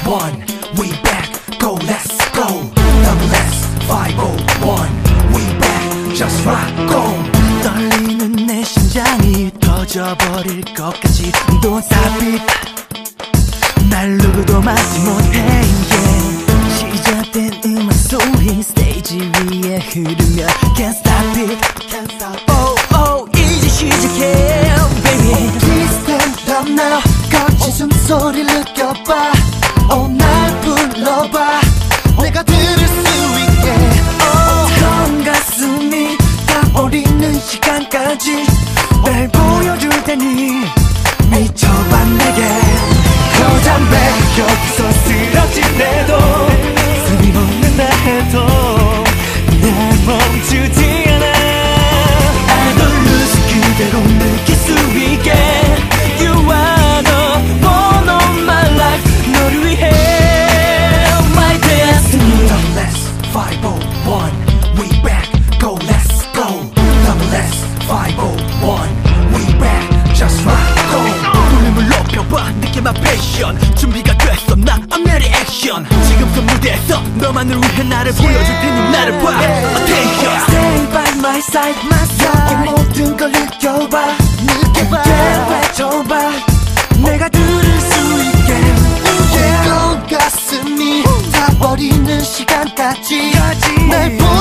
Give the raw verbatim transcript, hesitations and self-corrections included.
one, we back, go let's go. Double S five oh one, we back, just rock on. 떨리는 내 심장이 터져버릴 것까지 Don't stop it. 날 누구도 막지 못해 yeah. 시작된 음악 소리 스테이지 위에 흐르며 Can't stop it. Can't stop it. Oh oh 이제 시작해 baby. Please stand up now. 거친 숨소리를 느껴봐. Oh 날 불러봐. 내가 들을 수 있게. Oh 전 가슴이 타오르는 시간까지 날 보여줄 테니 미쳐봐 내게. Cause I'm back. 여기서 쓰러질래도 숨이 멎는다 해도 날 멈추지 않아. I don't lose 그대로 느낄 수 있게. You are the one of my life. 너를 위해 my destiny. Double S five oh one, we back, go let's go. Double S five oh one, we back, just rock on. 볼륨을 높여봐 느껴봐 패션. 준비가 됐어 나 I'm ready action. 지금부터 무대에서 너만을 위해 나를 보여줄 테니 나를 봐 Attention. Stay by my side my side. 이 모든 걸 느껴봐. 느껴봐 외쳐봐. 내가 들을 수 있게. 뜨거운 가슴이 타버리는 시간까지 날 보여.